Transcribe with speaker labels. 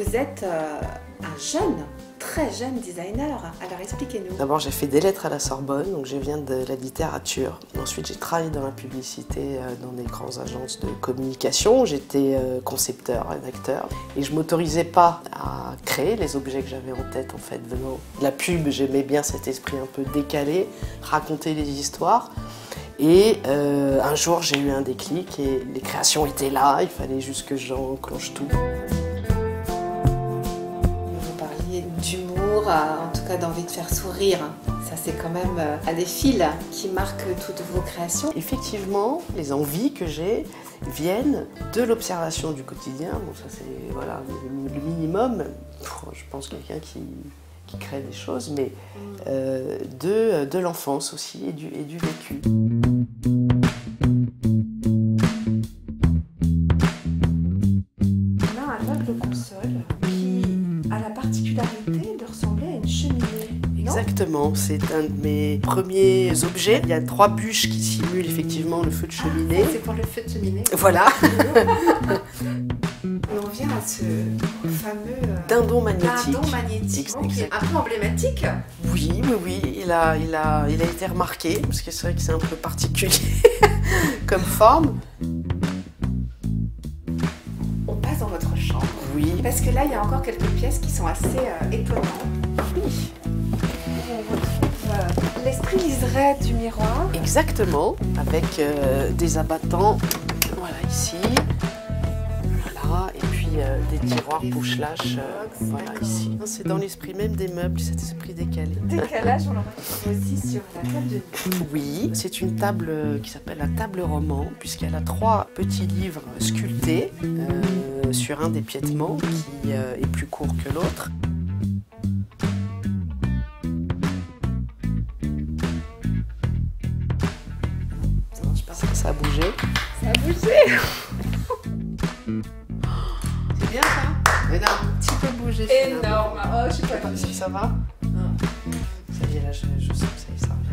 Speaker 1: vous êtes un jeune, très jeune designer. Alors expliquez-nous.
Speaker 2: D'abord, j'ai fait des lettres à la Sorbonne, donc je viens de la littérature. Ensuite, j'ai travaillé dans la publicité, dans des grandes agences de communication. J'étais concepteur, rédacteur. Et je ne m'autorisais pas à créer les objets que j'avais en tête, en fait, venant de la pub. J'aimais bien cet esprit un peu décalé, raconter les histoires. Et un jour, j'ai eu un déclic et les créations étaient là. Il fallait juste que j'enclenche tout.
Speaker 1: Vous parliez d'humour, en tout cas d'envie de faire sourire. Ça, c'est quand même un des fils qui marquent toutes vos créations.
Speaker 2: Effectivement, les envies que j'ai viennent de l'observation du quotidien. Bon, ça, c'est voilà, le minimum. Je pense quelqu'un qui crée des choses, mais de l'enfance aussi et du vécu.
Speaker 1: On a un meuble console qui a la particularité de ressembler à une cheminée.
Speaker 2: Exactement, c'est un de mes premiers objets. Il y a 3 bûches qui simulent effectivement le feu de cheminée.
Speaker 1: C'est pour le feu de cheminée.
Speaker 2: Voilà.
Speaker 1: Et on vient à ce fameux
Speaker 2: dindon magnétique.
Speaker 1: Dindon magnétique, qui est un peu emblématique.
Speaker 2: Oui, il a été remarqué, parce que c'est vrai que c'est un peu particulier comme forme.
Speaker 1: On passe dans votre chambre.
Speaker 2: Oui.
Speaker 1: Parce que là, il y a encore quelques pièces qui sont assez étonnantes.
Speaker 2: Oui.
Speaker 1: On retrouve l'esprit liseré du miroir.
Speaker 2: Exactement, avec des abattants, voilà ici. Voilà, et puis des tiroirs push-lash, voilà ici. C'est dans l'esprit même des meubles, cet esprit décalé.
Speaker 1: Décalage, on le retrouve aussi sur la table de nuit.
Speaker 2: Oui, c'est une table qui s'appelle la table roman, puisqu'elle a 3 petits livres sculptés sur un des piétements qui est plus court que l'autre. Ça a bougé.
Speaker 1: Ça a bougé.
Speaker 2: C'est bien ça? Elle a un petit peu bougé.
Speaker 1: Énorme. Oh, je sais pas.
Speaker 2: Ça va? Non. Ça y est, là, je sens que ça y est, ça.